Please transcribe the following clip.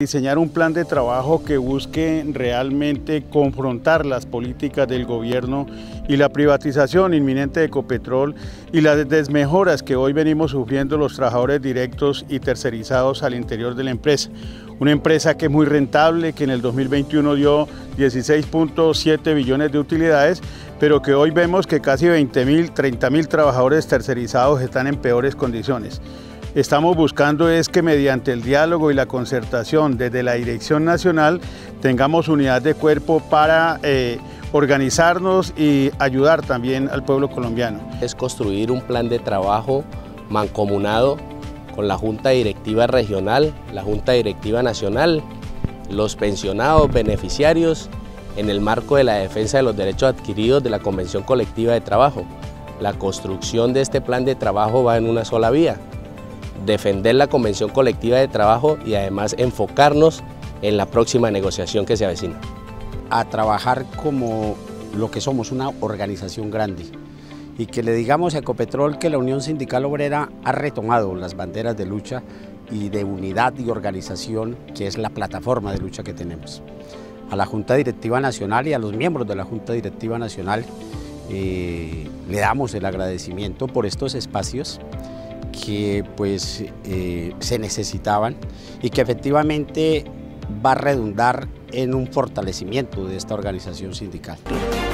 Diseñar un plan de trabajo que busque realmente confrontar las políticas del gobierno y la privatización inminente de Ecopetrol y las desmejoras que hoy venimos sufriendo los trabajadores directos y tercerizados al interior de la empresa. Una empresa que es muy rentable, que en el 2021 dio 16.7 billones de utilidades, pero que hoy vemos que casi 20.000, 30.000 trabajadores tercerizados están en peores condiciones. Estamos buscando es que mediante el diálogo y la concertación desde la Dirección Nacional tengamos unidad de cuerpo para organizarnos y ayudar también al pueblo colombiano. Es construir un plan de trabajo mancomunado con la Junta Directiva Regional, la Junta Directiva Nacional, los pensionados, beneficiarios, en el marco de la defensa de los derechos adquiridos de la Convención Colectiva de Trabajo. La construcción de este plan de trabajo va en una sola vía: defender la Convención Colectiva de Trabajo y además enfocarnos en la próxima negociación que se avecina. A trabajar como lo que somos, una organización grande, y que le digamos a Ecopetrol que la Unión Sindical Obrera ha retomado las banderas de lucha y de unidad y organización, que es la plataforma de lucha que tenemos. A la Junta Directiva Nacional y a los miembros de la Junta Directiva Nacional le damos el agradecimiento por estos espacios que pues se necesitaban y que efectivamente va a redundar en un fortalecimiento de esta organización sindical.